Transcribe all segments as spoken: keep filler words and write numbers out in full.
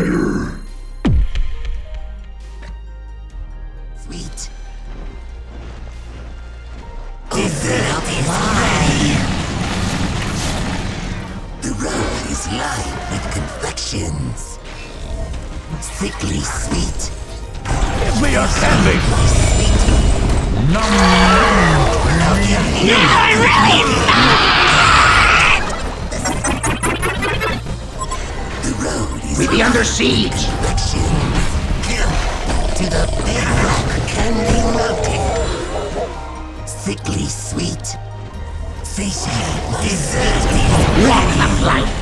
fire. Sweet. Dessert is mine. The road is lined with confections. Sickly sweet. Give me your sandwich. Sweet. Nom nom. Never really bad. The road is We be under siege. confections. To the bedrock candy mountain. Sickly sweet. Satiate dessert. Walk the plank.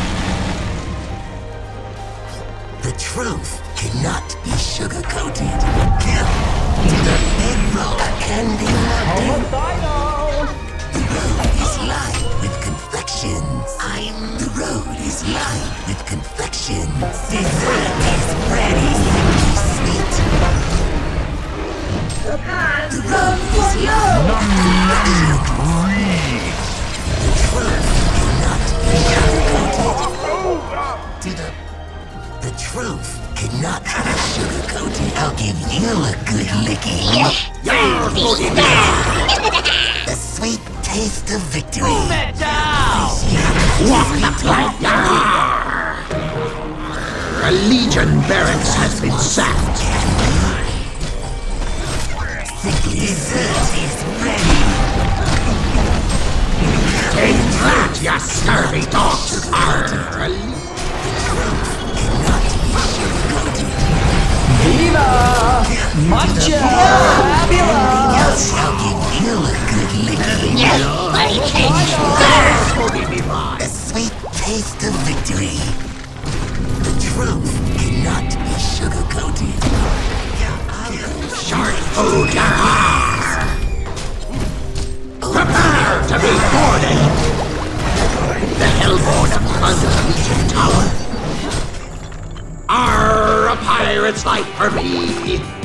The truth cannot be sugar-coated. To the bedrock candy mountain. The road is lined with confections. I'm... The road is lined with confections. Dessert is ready. Sweet. The road is lined with confections. The truth cannot be sugar-coated. To the... The truth cannot be sugar-coated. I'll give you a good licking. The sweet taste of victory. Move it down! Walk the plank. A legion barracks has been sacked. Sickly dessert is ready. Take that, you scurvy dogs. Arr, a le- Viva! Matcha! Fabulous! I'll give you a good licking. The sweet taste of victory. The truth cannot be sugar-coated. Short food your eyes. Prepare to be boarded. The hellborn upon the Legion Tower. Arr, a pirate's life for me.